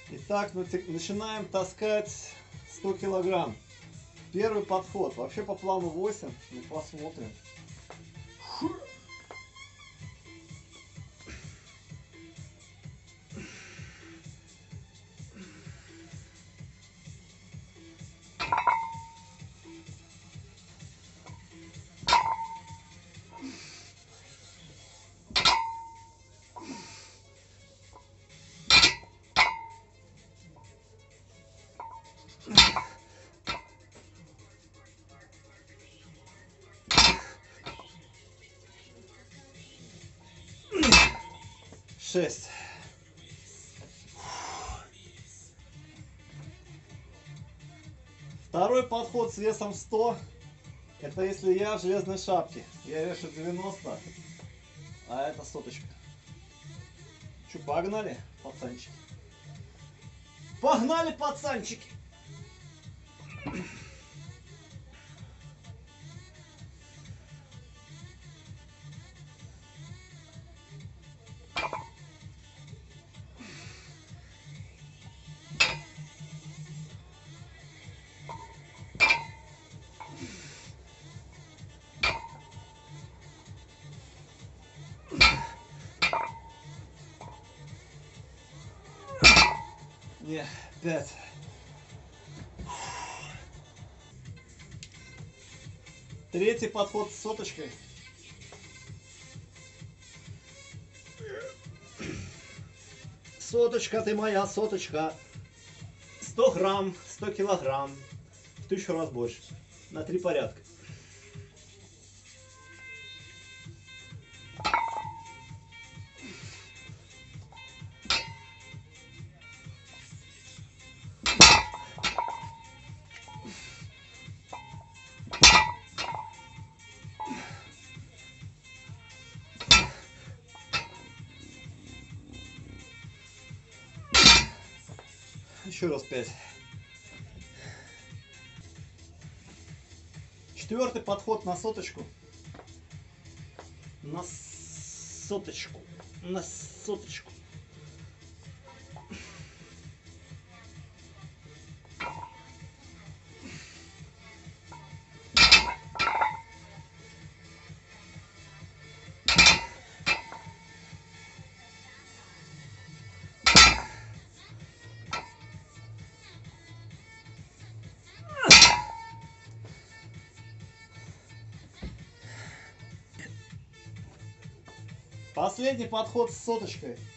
Итак, начинаем таскать 100 килограмм. Первый подход. Вообще по плану 8. Ну, посмотрим. Шесть. Второй подход с весом 100. Это если я в железной шапке. Я вешу 90, а это соточка. Че, погнали, пацанчики? Погнали, пацанчики! Не, 5. Третий подход с соточкой. Соточка, ты моя соточка. 100 грамм, 100 килограмм. В 1000 раз больше. На 3 порядка. Еще раз 5. Четвертый подход на соточку. На соточку. На соточку. Последний подход с соточкой.